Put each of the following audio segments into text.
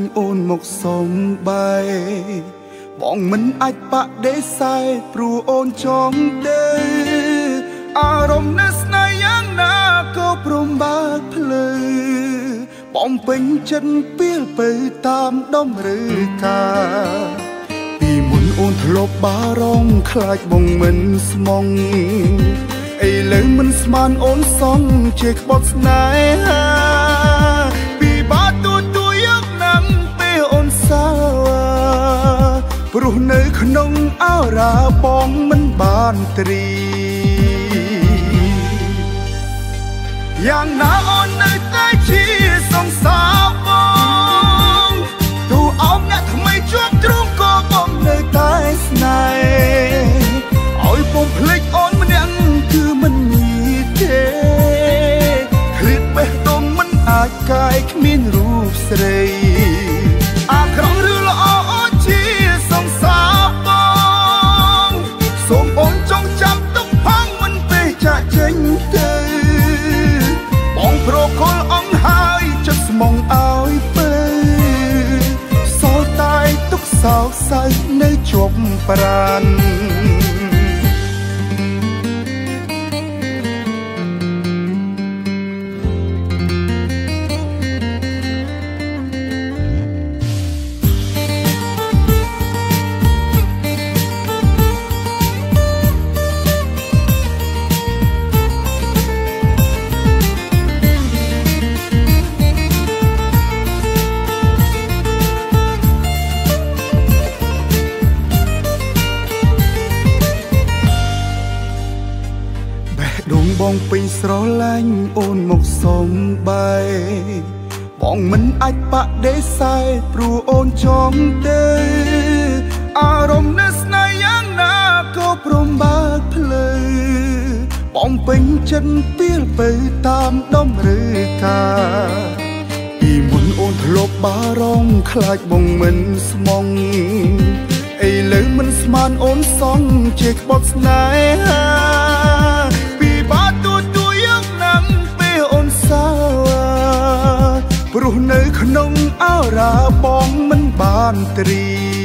អូនមកសុំបែបងមិនអាចបាក់ដេសែព្រោះអូនចង់ទេអារម្មណ៍នៅស្នេហ៍យ៉ាងណាក៏ព្រមបើកភ្លឺបងពេញចិត្តពេលទៅតាមដុំឬកាពីមុនអូនធ្លាប់បារម្ភខ្លាចបងមិនស្មងឥឡូវមិនស្មានអូនសងជាក្បត់ស្នេហាពីបាទូយកណាំពេលអូនសើព្រោះនៅក្នុងអរ៉ាបងមិនបានត្រៀយ៉ាងណាអូននៅតែជាសង្សារបងទូអោបអ្នកថ្មីជាប់ទ្រូងក៏បងនៅតែស្នេហ៍ឲ្យបងភ្លេចអូនម្នាក់គឺមិនមានទេឃ្លាតបេះដូងមិនអាចកាយគ្មានរូបស្រីអាក្រក់ឬល្អអូនជាសង្សារបងសូមអូនចងចាំទុកផងមិនពេលចាក់ចេញទៅបងប្រគល់អង្ហើយចិត្តស្មងឲ្យទៅសល់តែទុកសោកសៅនៅជាប់ប្រាណបងពេញស្រឡាញ់អូនមកសុំបែបងមិនអាចបាក់ដេសែព្រោះអូនចង់ទេអារម្មណ៍នៅស្នេហ៍យ៉ាងណាក៏ព្រមបើកភ្លឺបងពេញចិត្តពេលទៅតាមដុំឬកាពីមុនអូនធ្លាប់បារម្ភខ្លាចបងមិនស្មងឥឡូវមិនស្មានអូនសងជាក្បត់ស្នេហាទូយកណាំពេលអូនសើព្រោះនៅក្នុងអរ៉ាបងមិនបានត្រៀ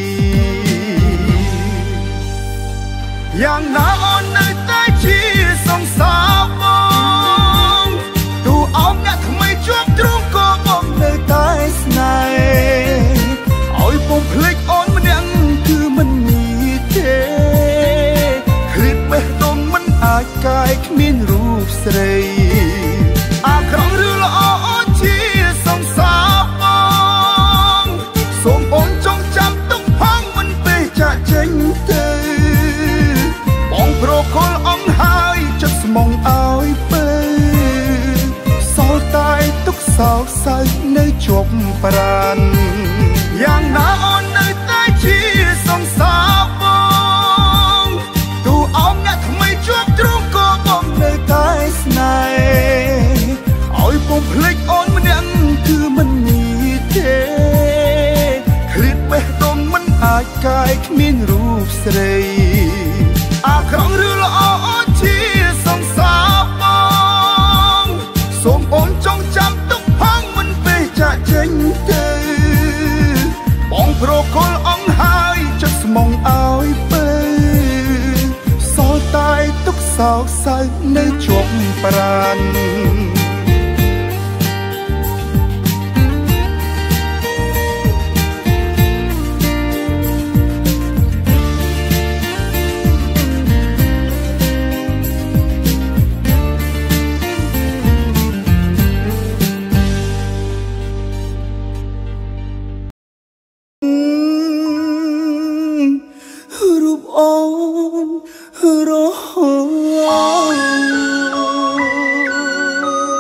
យ៉ាងណាអូននៅតែជាសង្សារបងទូអោបអ្នកថ្មីជាប់ទ្រូងក៏បងនៅតែស្នេហ៍ឲ្យបងភ្លេចអូនម្នាក់គឺមិនមានទេឃ្លាតបេះដូងមិនអាចកាយគ្មានរូបស្រីអាក្រក់ឬល្អអូនជាសង្សារបងសូមអូនចងចាំទុកផងមិនពេលចាក់ចេញទៅបងប្រគល់អង្ហើយចិត្តស្មងឲ្យទៅសល់តែទុកសោកសៅនៅជាប់ប្រាណយ៉ាងណាអូននៅតែជាសង្សារបងទូអោបអ្នកថ្មីជាប់ទ្រូងក៏បងនៅតែស្នេហ៍ឲ្យបងភ្លេចអូនម្នាក់គឺមិនមានទេឃ្លាតបេះដូងមិនអាចកាយគ្មានរូបស្រីអាក្រក់ឬល្អអូនជាសង្សារបងសូមអូនចងចាំទុកផងមិនពេលចាក់ចេញទៅបងប្រគល់អង្ហើយចិត្តស្មងឲ្យទៅសល់តែទុកសោកសៅនៅជាប់ប្រាណរូបអូនរហូត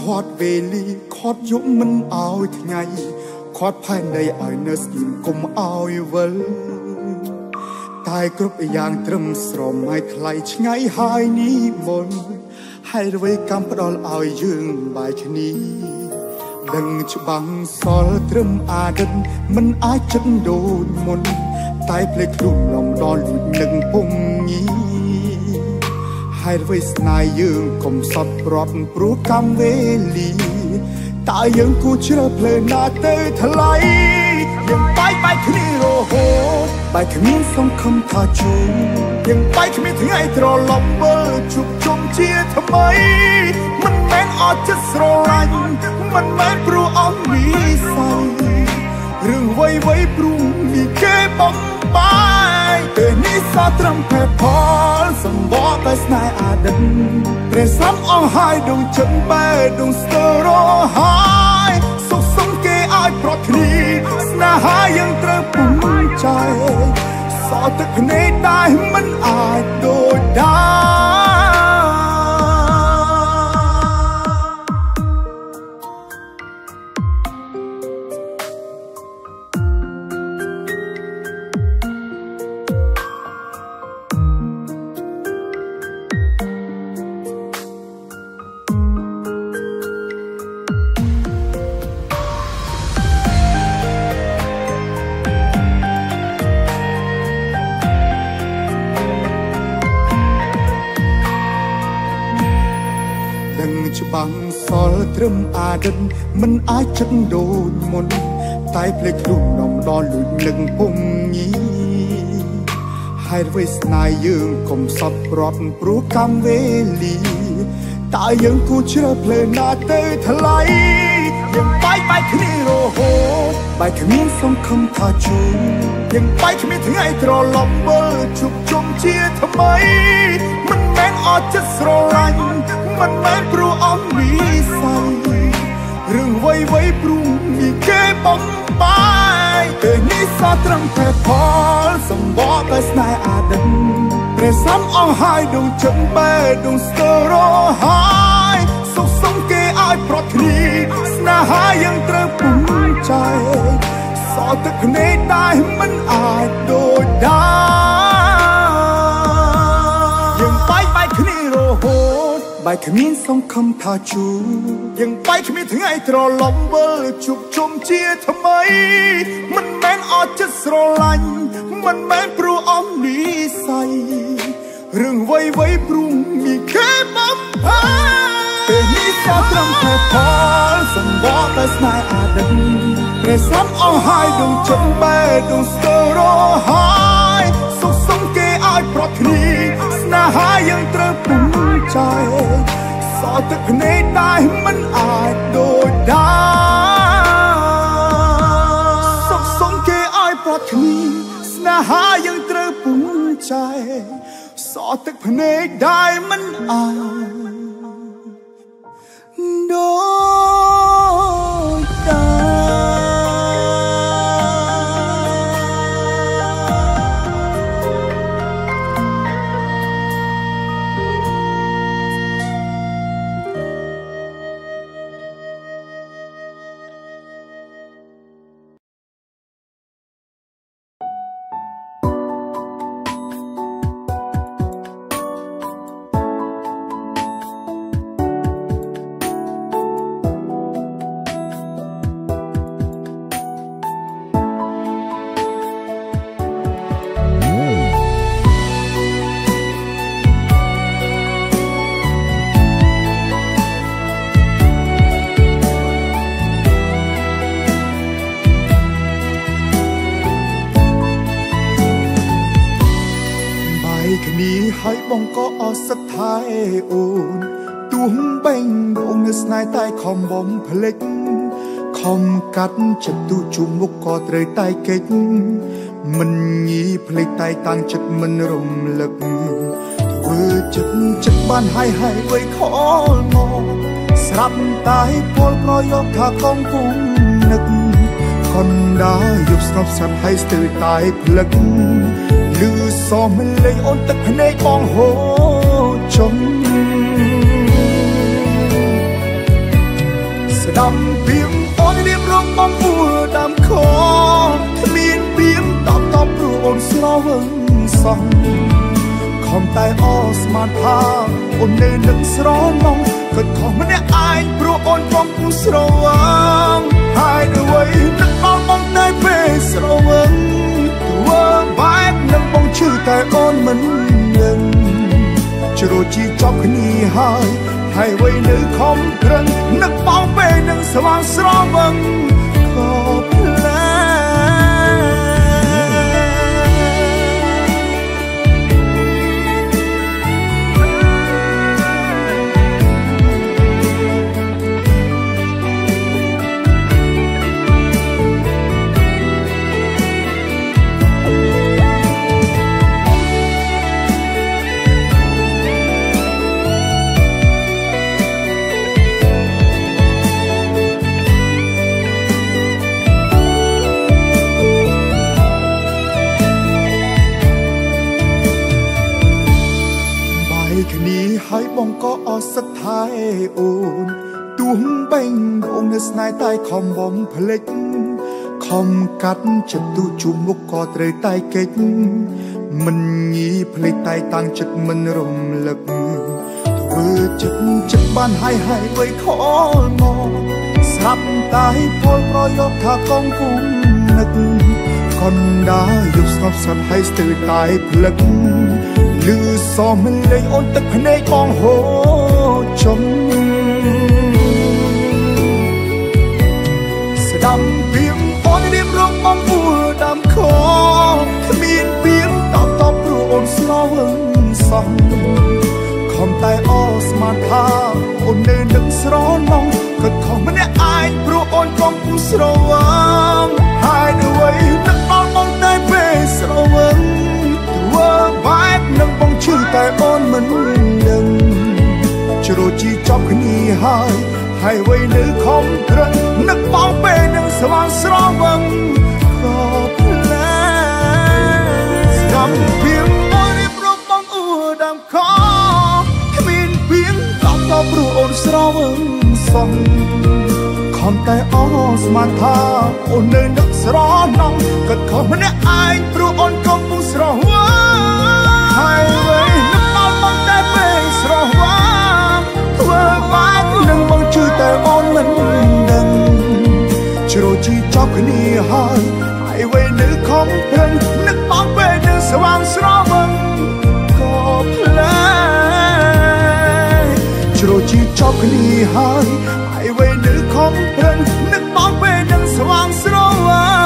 อดเวลีขอดยุบมันเอาไงขอดภายในอ้อยเนื้อสิ่งกุมเอาเวลตายกรุบอย่างตรมสรมให้ใครช่างหายนี้บนให้รวยกำปดอลเอายืงใบชนีดังฉบังสอลตรมอาดันมันอาจจะโดนมนตายเพลกลุ่มลำดอนหลุดหนึ่งปุ่มนี้ให้รวยสนายยืงกลมสดปลอดปลุกกำเวลีตายยังกูเชื่อเพลงนาเตยทลายยังไปคืนนี้โรโหไปคืนนี้ส่งคำท่าจูยังไปคืนนี้ถึงไอ้ตรอลมเบอร์จุกจมเชียทำไมมันแม่งอาจจะสลายมันแม่งปลุกอ้อมมีใส่เรื่องไว้ปรุงมีแค่บอมบายแต่นี่สาตรำแผ่พอสมบูรณ์แต่สนายอาดันเปรซ้ำอ้อหายดงจันเบดงสเตอรอหายสุขสมเกอายปลอดคดีสนาหายังเตระปุ่มใจสอตึกเนได้มันอาจโดดได้บังสอลตรมอาดันมันอาจจะโดนมนตายเพลกลุ่มน้องดอนหลุดหนึ่งปุ่มนี้ให้รวยสนายยืงกลมสดปลอดปลุกกำเวลีตายยังกูเชื่อเพลงนาเตยทลายยังไปคืนนี้โรโหไปคืนนี้ส่งคำท่าจูยังไปคืนนี้ถึงไอ้ตรอลมเบอร์จุกจมเชียทำไมมันแม่งอาจจะสลายมันแม่งปลุกอ้อมมีใส่เรื่องไว้ปรุงมีแค่บอมบายแต่นี่สาตรังแผ่พอสมบูรณ์แต่สนายอาดันเปรซ้ำอ้อหายดงจันเบดงสเตอรอหายสุขสมเกอายปลอดคดีสนาหายังเตระปุ่มใจสอตึกเนได้มันอาจโดดได้ยังไปคืนนี้โรโหใบขมิ้นส่งคำท่าจูยังไปขมิ้นถึงไอ้ตรอลมเบอร์จุกจมเชียทำไมมันแม่งอาจจะสลายมันแม่งปลุกอ้อมมีใส่เรื่องไว้ปรุงมีแค่บัมพาแต่นี่สาตรำแผ่พอสมบูรณ์แต่สนายอาดันเปรซ้ำอ้อหายดงจันเบดงสเตอรอหายสุขสมเกอายปลอดคดีสนาหายังเตระปุ่มใจสอตึกเนได้มันอาจโดดได้สุขสมเกอายปลอดคดีสนาหายังเตระปุ่มใจสอตึกเนได้มันอาจโดดได้ให้บงก็อสักท้ายโอนตุ้มเบ่งโดงเนื้อสนายใต้คอมบอมเพล็กคอมกัดจัดตูจุมุกก็เตยใต้เก่งมันงี้เพล็กใต้ต่างจัดมันรมลึกเวอจัดบ้านให้ไว้ขอมองสลับตายพอลก็ยกท่ากองกุ้งนึกคนได้ยุบสนบสันให้สตือตายเพล็กลือซอมันเลยอ่อนตะพเนยกองโหจงดำเพียงอ่อนเรียบร้องป้องอัวดำคอมีนเพียงตอบรูอ่อนสลาวังสังคอมไตออสมาพาอ่อนเนนึกสร้อนมองก็ขอมันเนี่ยอายปรูอ่อนป้องผู้สระวังหายด้วยนึกอ่อนมองได้เปสระวังตัวบายนึกมองชื่อแต่อ่อนมันยังจะรู้จีจอบนี้หายให้ไว้ในคอมเพลงนักเป่าเป้นังสว่างสระวังขอบแลให้บองก็ออสไทยโอนตุงเบ่งดวงในสนายใต้คอมบอมเพล็กคอมกัดจัดตูจุมุกกอเตยใต้เก่งมันงี้เพลงใต้ต่างจัดมันรมลึกเธอจัดบ้านให้ไว้ขอมองสับตายพอลรอยกทากองกุมนึกคนได้ยุบสอบสับให้ตื่นตายเพลิกลือซอมันเลยอ่อนตึกพเนยมองโหจมสดำเพียงอ่อนเรียบร้องมองอัวดำคอมีนเพียงตอบรูอ่อนสลาวังสังคอมไตออสมาพาอ่อนเนนึกสร้อนมองก็ขอมันเนี่ยอายปรูอ่อนกองผู้สระวังหายด้วยนึกอ่อนมองได้เปสระวังว่าบายนังบองชื่อแต่อ่อนมันยังจะรู้จีจอบนี้ให้ไว้ในคอมเพลงนักเป่าเป้นังสว่างสระวังขอบแลดำเพียงอ่อนเรียบร้องป้องอัวดำคอมีนเพียงตอบรูอ่อนสระวังสังคอมไตออสมาพาอ่อนเนยนึกสร้อนน้องก็ขอมันเนี่ยอายปรูอ่อนกองผู้สระวังให้ไว้นึกเอามองได้เปสระวังตัวบายนึงมองชื่อแต่อ่อนมันดังจะรู้จีจอบนี้ให้ไว้นึกคอมเพลงนึกมองเปนึงสว่างสระวังก็เพลงจะรู้จีจอบนี้ให้ไว้นึกคอมเพลงนึกมองเปนึงสว่างสระวัง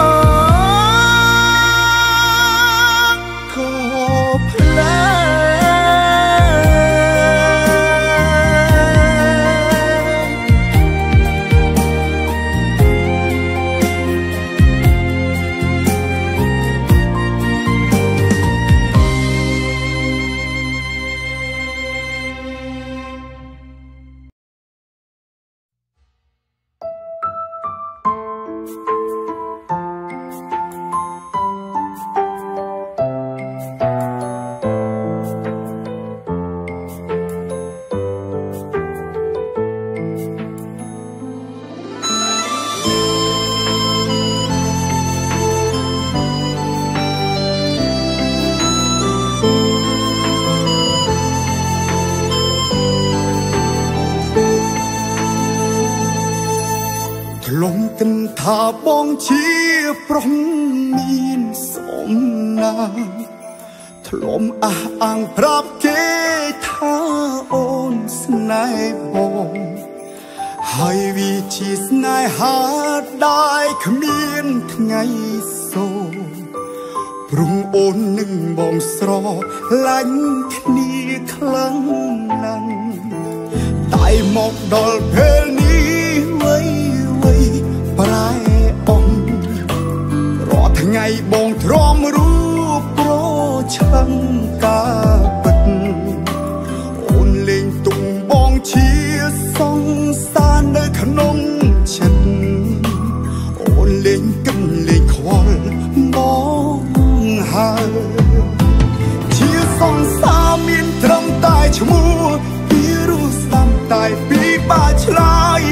ลงกันท่าบ้องเชียร์ปรองมีนสมนางถล่มอ่างพรับเกท่าโอนสนายบองให้วิธีสนายหาได้ขมีนทั้งไงโซปรุงโอนหนึ่งบองสรอลันคณีคลังนังตายหมอกดอลเพลนี้ไว้ปลายอ่อนรอทั้งไงบองทรอมรู้โปรชังกาปิดโอนเล่งตุงบองเชียสองสานในขนมเช็ดโอนเล่งกันเล่งควอลบองหาเชียสองสามินตรมตายชมูพี่รู้ซ้ำตายปีบาชลาย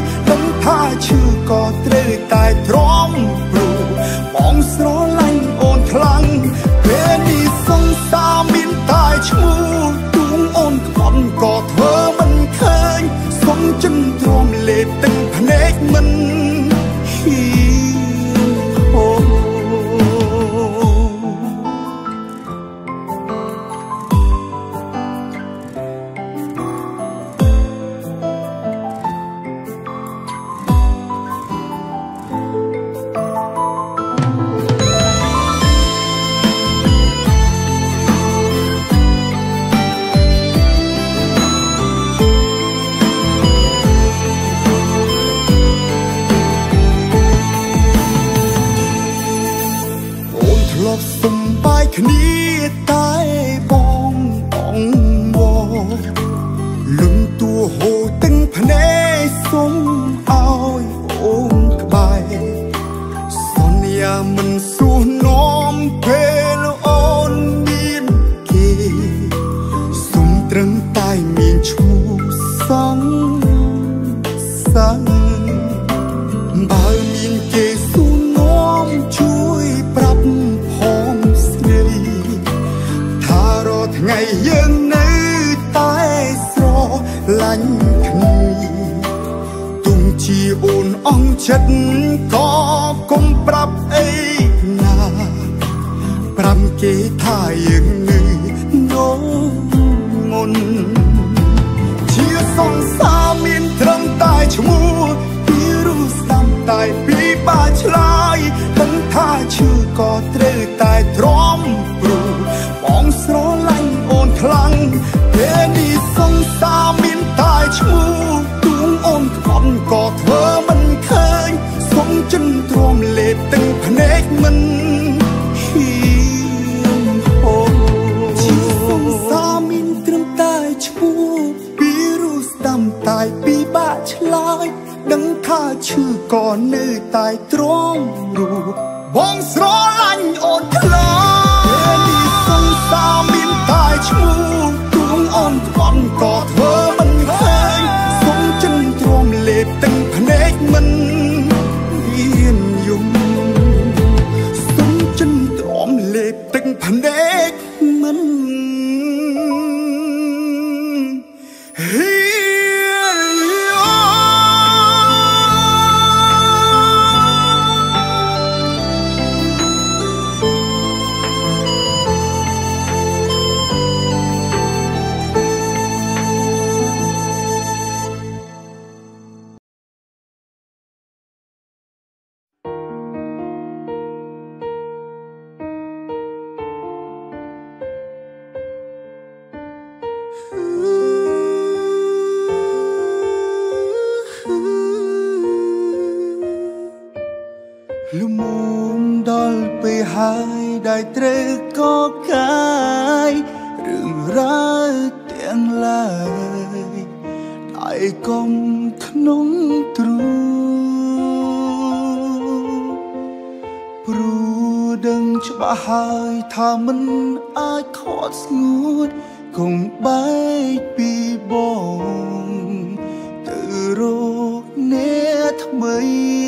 ចិត្តក៏គុំប្រាប់អីណាប្រាំគេថាយើងនឹងនោមុនជាសង្សារមានត្រឹមតែឈ្មោះពីរੂស្ដាំតែពីបាឆ្លើយដឹងថាឈឺក៏ត្រូវតែទ្រាំព្រោះបងស្រឡាញ់អូនខ្លាំងពេលនេះសង្សារមានតែឈ្មោះទូងអូនខ្វន់ក៏ធ្វើមិនឃើញសុំចិនទ្រាំលេបទឹកភ្នែកមិនហ៊ានហូរជាសង្សារមានត្រឹមតែឈ្មោះពីរੂស្ដាំតែពីបាក់ឆ្លើយដឹងថាឈឺក៏នៅតែទ្រាំរូបបងស្រឡាញ់អូនខ្លាំងពេលនេះសង្សារមានតែឈ្មោះទូងអូនខ្វន់ក៏ធ្វើមិនឃើញសុំចិនទ្រាំលេបទឹកភ្នែកមិនហ៊ានយំសុំចិនទ្រាំលេបទឹកភ្នែកមិនហ៊ានលំមុំដល់ពេលហើយដែលត្រូវក៏កាយរឿងរ៉ាវទាំងឡាយតែកុំក្នុងទ្រូព្រោះដឹងច្បាស់ហើយថាមិនអាចខកស្ងួតគង់បែកពីបងទៅរកអ្នកថ្មី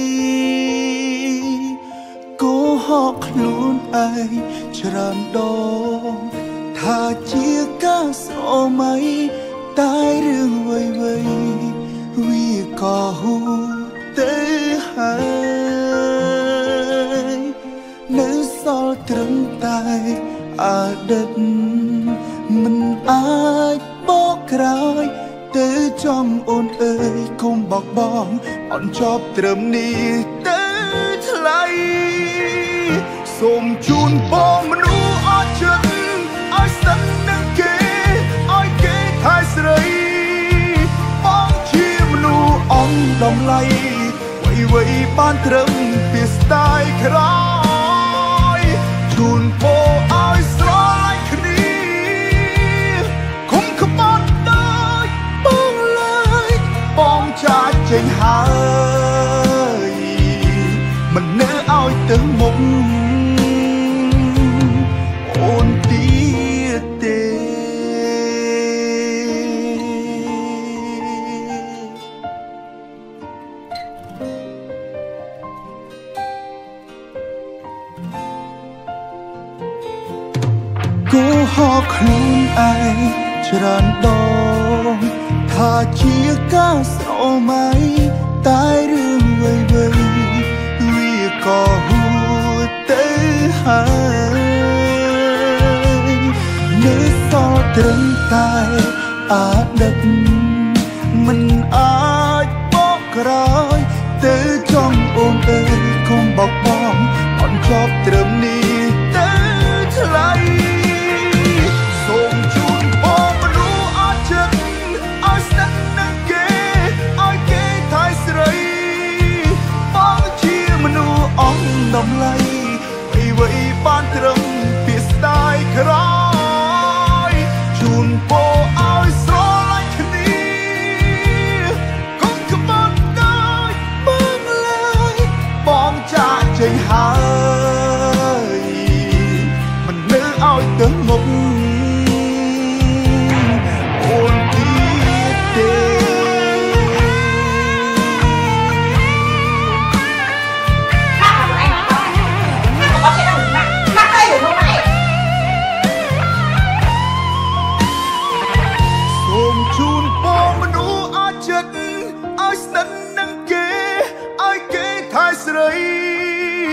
កុហកខ្លួនឯងច្រើនដងថាជាការស្រមៃតែរឿងវ័យវាក៏ហួសទៅហើយនៅសល់ត្រឹមតែអតីតមិនអាចបកក្រោយទៅចំអូនអើយកុំបោកបងអន់ចប់ត្រឹមនេះទៅថ្លៃសូមជូនបងមនុស្សអត់ចិត្តឲ្យស្និទ្ធនឹងគេឲ្យគេថែស្រីបងជាមនុស្សអន់តម្លៃវ័យបានត្រឹមពីស្ដាយក្រោយជូនបងឲ្យស្រឡាញ់គ្នាគុំក្បត់ដោយបងឡើយបងចាច់ចេញហើយមិននៅឲ្យទៅមុខអូនទៀតទេកុហកខ្លួនឯងច្រើនដងថាជាការស្រមៃតែរឿងវ័យវាក៏ហួសទៅហើយនៅសល់ត្រឹមតែអតីតមិនអាចបកក្រោយទៅចំអូនអើយកុំបោកបងអន់ចប់ត្រឹមនេះទៅថ្លៃសូមជូនបងមនុស្សអត់ចិត្តឲ្យស្និទ្ធនឹងគេឲ្យគេថែស្រីបងជាមនុស្សអន់តម្លៃវ័យបានត្រឹមពីស្ដាយក្រោយជូនបងឲ្យស្រឡាញ់គ្នាកុំក្បត់ដោយបងឡើយបងចាច់ចេញហើយមិននៅឲ្យទៅមុខអូនទៀតទេជូនបងមនុស្សអត់ចិត្តឲ្យស្និទ្ធនឹងគេឲ្យគេ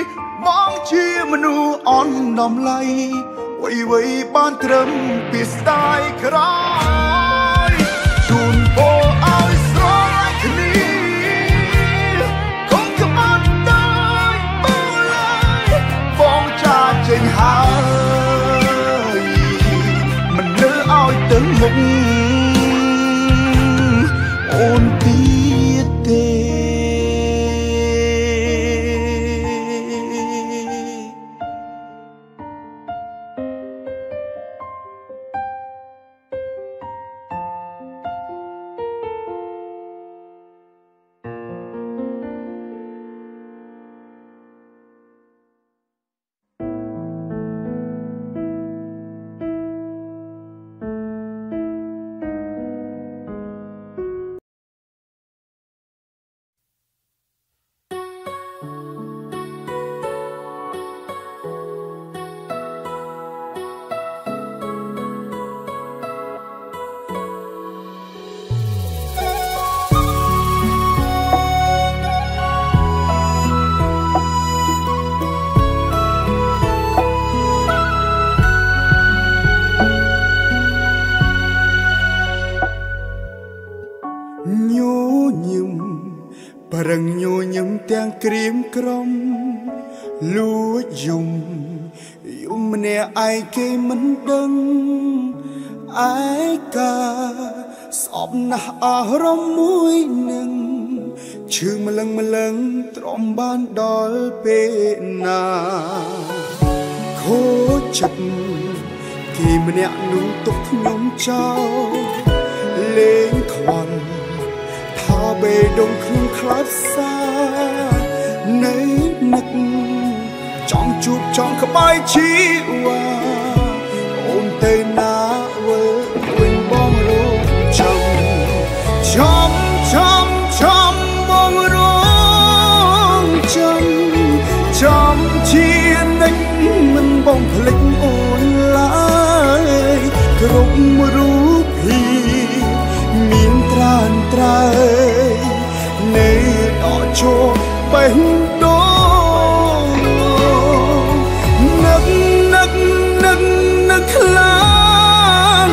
มองเชียมนูอ่อนน้ำไหลไว้บ้านเตรมปีสไตล์ครายจูนโบเอาสโลค์นี้คงจะมันได้บ่เลยฟองจ่าเจงหายมันเนื้อเอาตึงมุงโอนตีเตรังโยยมเตียงกรีมกรมลู่ยุมเนี่ยไอเกมันดังไอกาสอบนะอารมณ์มวยหนึ่งชื่อมลังตรอมบ้านดอลเปนาโคจัดเกมันเนี่ยนูตกยมเจ้าเล่งควันเบดงคลื่นคลับซาในนึกจ้องจูบจ้องขบายชีวาโอนเตนาเววินบองโลจำบองโลจำเชียนนึกมันบองพลิกโอนลายกรบมารู้พี่มีนตรานตรายในดอกโชเป็นโดนึกลาน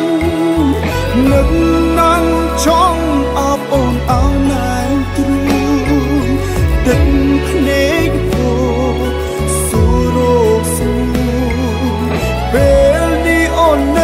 นังช่องอาบอ่อนเอานายตรูดึงพเนกโบสุโรสูเบลนีอ่อนใน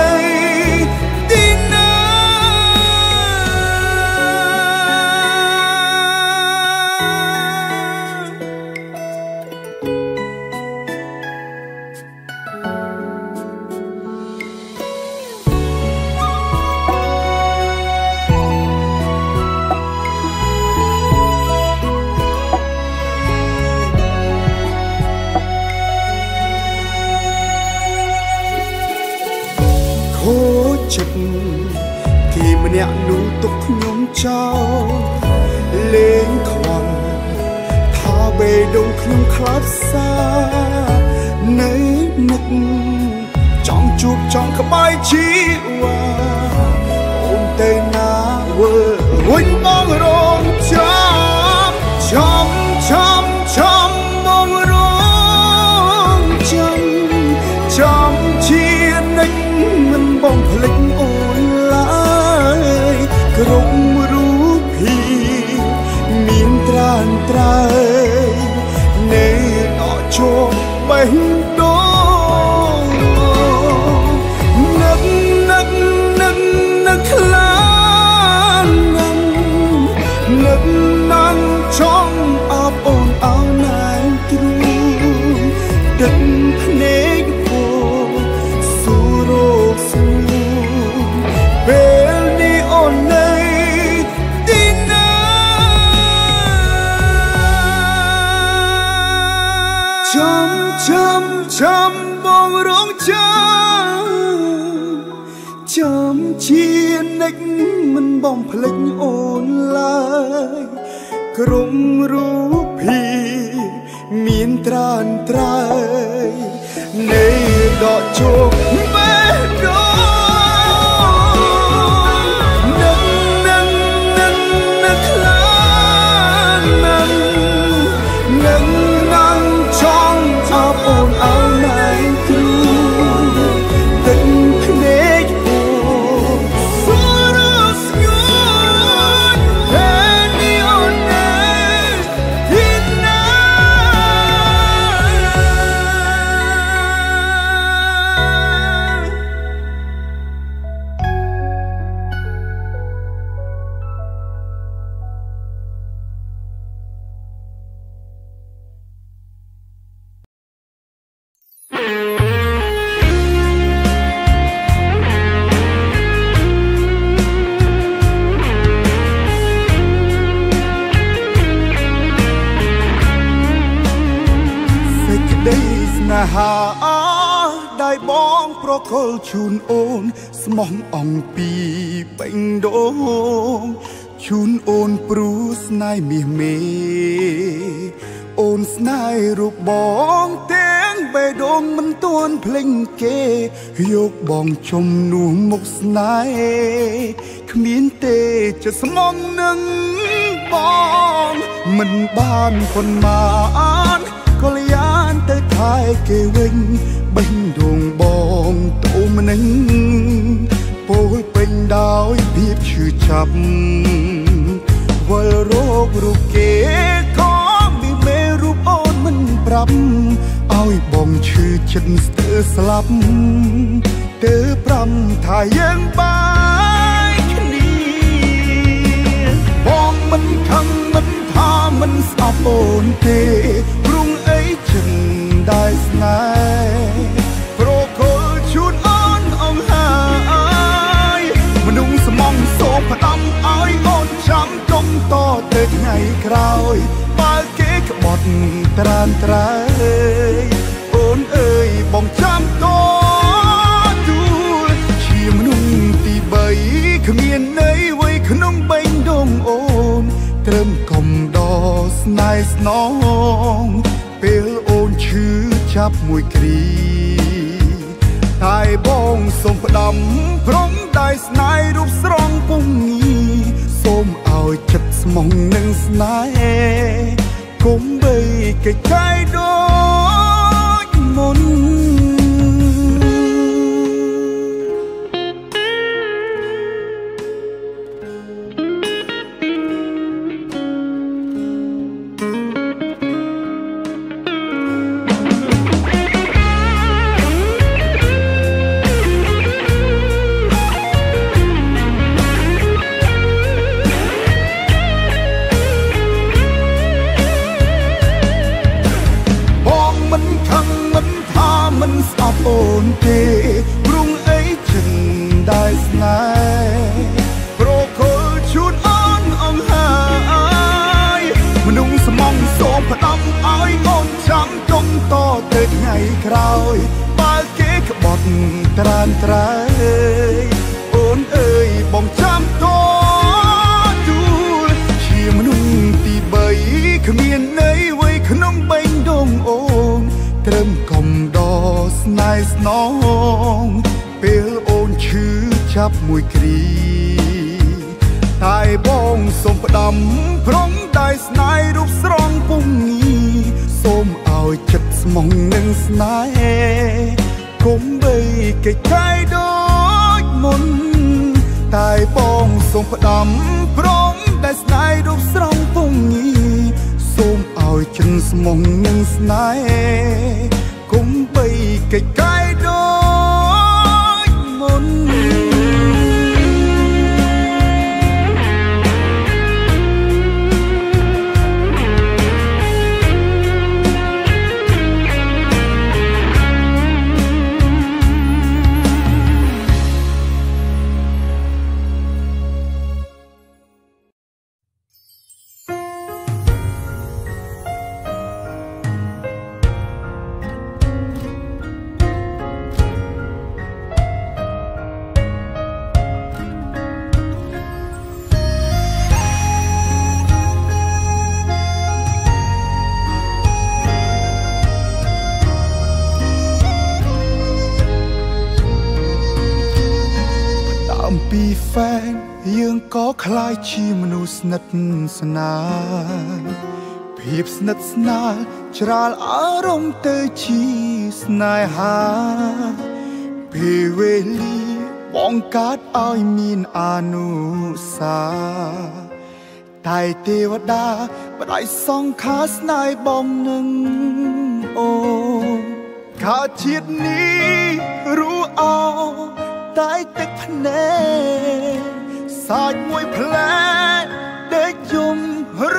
เนี่ยนูตกยมเจ้าเล่งควันท่าเบดงคลื่นคลับซาในนึกจ้องจูบจ้องขบายชีวาโอนเตนาเววินบองรองจำบองรองจำเชียนนึกมันบองพลิกโอนกรมรู้พี่มีนตรานตรายในดอกโชเป็นโดนึกลานนึกนังช่องอาบอ่อนเอานายตรูดึงพเนกโบสุโรสูเบลนีอ่อนในจำบองร้องจำเชียนนึกมันบองพลิกโอนลายกรมรู้พี่มีนตรานตรายในดอกโชเบดนึกลานนังช่อบអូនអោនណែគ្រូទឹកភ្នែកអូនសរស្ងួនតែនេះអូនណាទីណាហាได้บ้องប្រកលជូនអូនស្មោះអង្គពីបេងដូងជូនអូនព្រួស្នេហ៍មាសមេអូនស្នេហ៍រូបបងទាំងបេះដូងមិនទាន់ភ្លេចគេយកបងជំនួសមុខស្នេហ៍គ្មានទេចិត្តស្មងនឹងបងមិនបានប៉ុន្មានក៏លយានទៅថែគេវិញបេះដូងបងទូម្នឹងពោលពេញដោយភាពឈឺចាប់វល់រោគរូបគេក៏មានមេរូបអូនមិនប្រាប់ឲ្យបងឈឺចិត្តស្ទើរស្លាប់ទៅប្រាំថាយើងបាយគ្នាបងមិនខឹងមិនថាមិនស្អប់អូនទេព្រោះអីចិនได้ស្នេហ៍ប្រកលជូនអូនអង្ហើយមនុស្សស្មងសូមផ្ដាំឲ្យអូនចាំទុំតទៅថ្ងៃក្រោយបើគេក្បត់ត្រានត្រើយអូនអើយបងចាំតទូលជាមនុស្សទី3គ្មានន័យអ្វីក្នុងបេះដូងអូនត្រឹមកំដរស្នេហ៍ស្នងពេលអូនឈឺចាប់មួយគ្រីតែបងសូមផ្ដាំព្រមដៃស្នេហ៍រូបស្រងពុំងីសូមឲ្យចិត្តស្មងនឹងស្នេហ៍កុំបីកិច្ចកាយដូចមុនមិនស្អប់អូនទេព្រោះអីចិនได้ស្នេហ៍ប្រកលជូនអូនអង្ហើយមនុស្សស្មងសូមផ្ដាំឲ្យអូនចាំទុំតទៅថ្ងៃក្រោយបើគេក្បត់ត្រានត្រើយអូនអើយបងចាំតទូលជាមនុស្សទី3គ្មានន័យអ្វីក្នុងបេះដូងអូនត្រឹមកំដរស្នេហ៍ស្នងពេលអូនឈឺចាប់មួយគ្រីតែបងសូមផ្ដាំព្រមដៃស្នេហ៍រូបស្រងពុំងីសូមឲ្យចិត្តស្មងនឹងស្នេហ៍កុំបីកិច្ចកាយដូចមុនតែបងសូមផ្ដាំព្រមដៃស្នេហ៍រូបស្រងពុំងីសូមឲ្យចិនស្មងនឹងស្នេហ៍កុំបីកិច្ចកាយដូចមុន ពីហ្វេនយើងក៏คล้ายជាមនុស្សស្និទ្ធស្នាលភាពស្និទ្ធស្នាលច្រាលអារម្មណ៍ទៅជាស្នេហាពេលវេលាបងកាត់ឲ្យមានអនុសាតែទេវតាបដិសង្ខារស្នេហ៍បងនឹងអូខាជាតិនេះរួអោតែទឹកភ្នែកសាច់មួយផ្លែដេកយំរ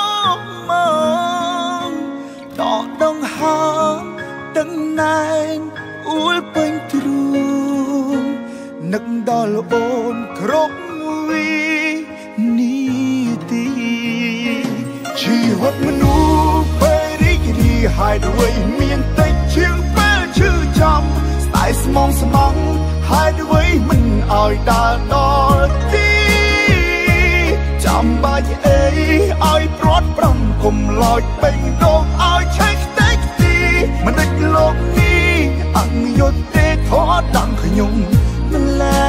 មដកដងហើមទាំងណែនអួលពេញទ្រូងនឹកដល់អូនគ្រប់វិនាទីជីវិតមនុស្សពេលរីករាយហើយដូចមានតែជាងពេលឈឺចាំស្ដាយស្មងស្មងហើយដូចមិនឲ្យដើរដល់ទីចាំបាច់អីឲ្យព្រាត់ប្រាំគុំឡោចពេញដងឲ្យឆេះតែទីមិនដេចលោកនេះអង្យុទ្ធទេធေါ်តាំងខ្ញុំមិនលែ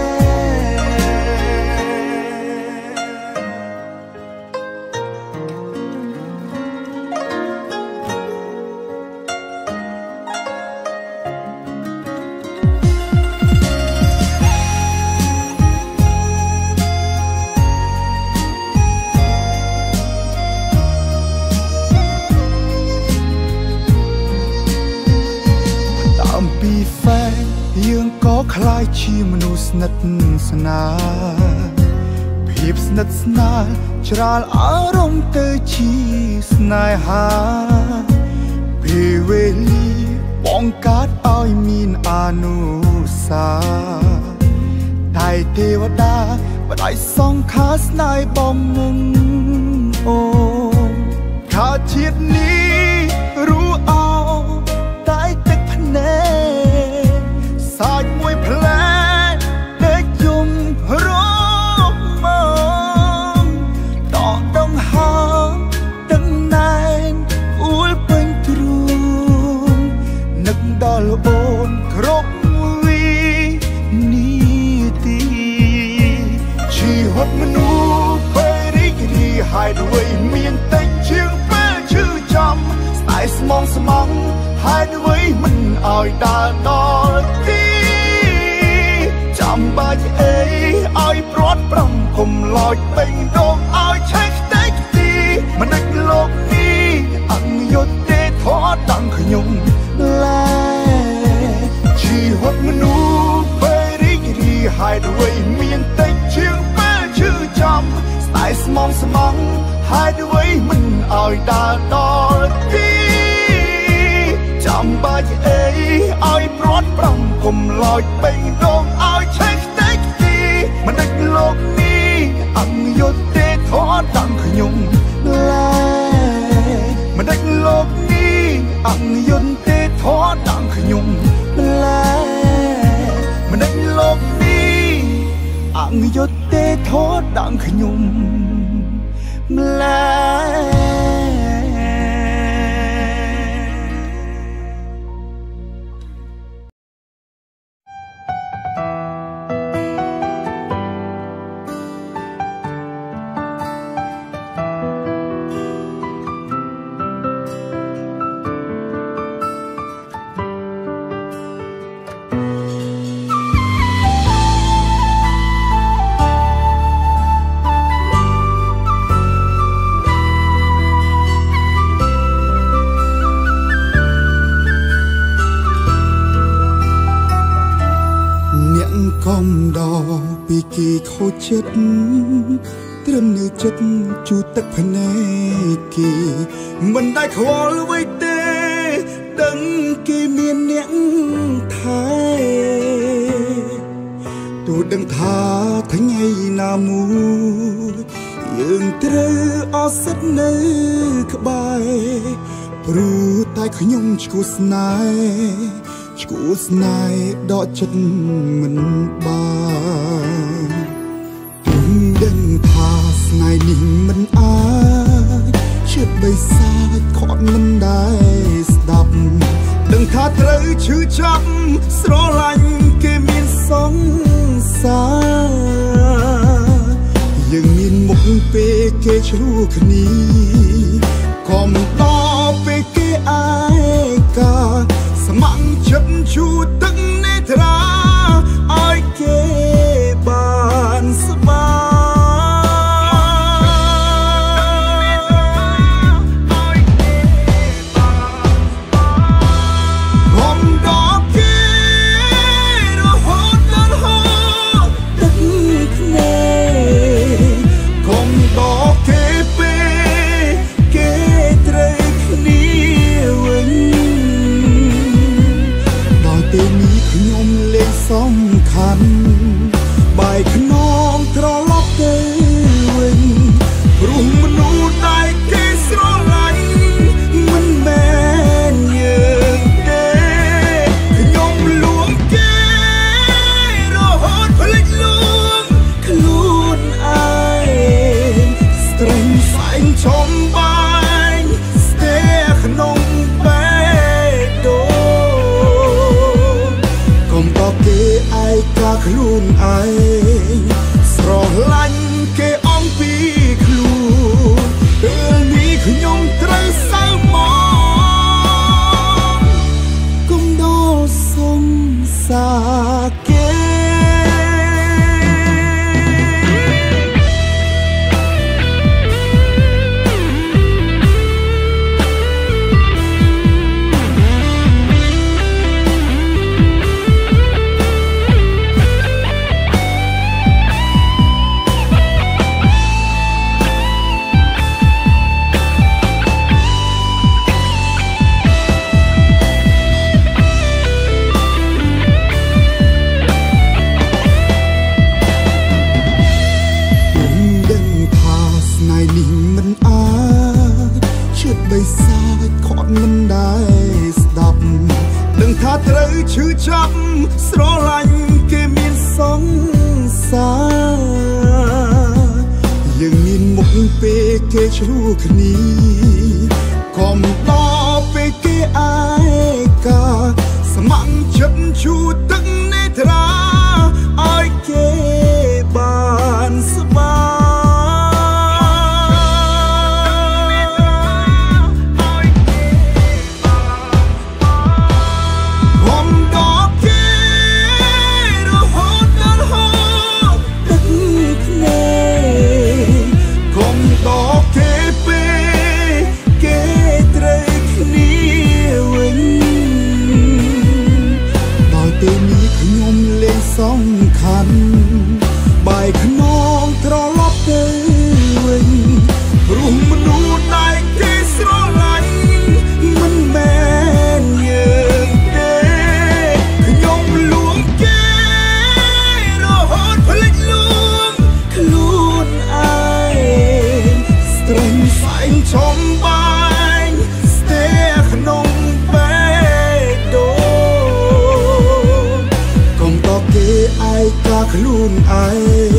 យើងក៏คล้ายជាមនុស្សស្និទ្ធស្នាលភាពស្និទ្ធស្នាលច្រាលអារម្មណ៍ទៅជាស្នេហាពេលវេលាបងកាត់ឲ្យមានអនុសាតែទេវតាបដិសង្ខារស្នេហ៍បងនឹងអូខាជាតិនេះរួអោតែទឹកភ្នែកសាច់មួយផ្លែដេកយំរមដកដងហើមទាំងណែនអួលពេញទ្រូងនឹកដល់អូនគ្រប់វិនាទីជីវិតមនុស្សពេលរីករាយហើយដូចមានតែជាងពេលឈឺចាំស្ដាយស្មងស្មងហើយដូចមិនឲ្យដើរដល់ទីចាំបាច់អីឲ្យព្រាត់ប្រាំគុំឡោចពេញដងឲ្យឆេះតែទីមិនដេចលោកនេះអង្យុទ្ធទេធေါ်តាំងខ្ញុំលែជីវិតមនុស្សពេលរីករាយហើយដូចមានតែជាងពេលឈឺចាំស្ដាយស្មងស្មងហើយដូចមិនឲ្យដើរដល់ទីចាំបាច់អីឲ្យព្រាត់ប្រាំគុំឡោចពេញដងឲ្យឆេះតែទីមិនដេចលោកនេះអង្យុទ្ធទេធေါ်តាំងខ្ញុំលែមិនដេចលោកនេះអង្យុទ្ធទេធေါ်តាំងខ្ញុំលែមិនដេចលោកនេះអង្យុទ្ធទេធေါ်តាំងខ្ញុំលែ កំដរពីគេខូចចិត្តត្រឹមនៅចិត្តជូតទឹកភ្នែកគេមិនដែលខ្វល់អ្វីទេដឹងគេមានអ្នកថែទោះដឹងថាថ្ងៃណាមួយយើងត្រូវអស់សិទ្ធនៅក្បែរព្រោះតែខ្ញុំឈ្គោះស្នេហ៍ឈ្គោះស្នេហ៍ដកចិត្តមិនបានដឹងថាស្នេហ៍នេះមិនអាចឈឺបីសាច់ខត់មិនដែរស្ដាប់ដឹងថាត្រូវឈឺចាប់ស្រឡាញ់គេមានសង្សារយើងមានមុខពេលគេឆ្លោះគ្នាក có một lo về cái ai cả mang chấp chú tưng nê ra ai kê bàn sa ba hôm đó kê rồi hốt đơn hốt đất nê hôm đó kê bê kê trờiสำคัญใบขนองตรอลบเดินรุ่มมนุษย์ได้เกสรไหลมันแม่นเยือกเดขยมหลวงเกรอหดผลิตลวงขลุ่นไอสตริงใส่ชมใบสเตขนมเบโดគេឯកាខ្លួនឯងស្រឡាញ់គេអំពីខ្លួនពេលនេះខ្ញុំត្រូវសៅមកគុំដល់សុំសាគេถ้าเธอชื่อจำสโลลันเกมีนสงสารยังมีมุกเปเกชลูกนี้คอมต่อเปเกไอกาสมังจับชูตั้งในตราไอเกบานสบาสำคัญใบขนองตรอลบเดินรุ่มมนุษย์ได้เกสรไหลมันแม่นเยือกเดขยมหลวงเกรอหดผลิตลวงขลุ่นไอสตริงใส่ชมใบสเตขนมเบโดគេឯកាខ្លួនឯង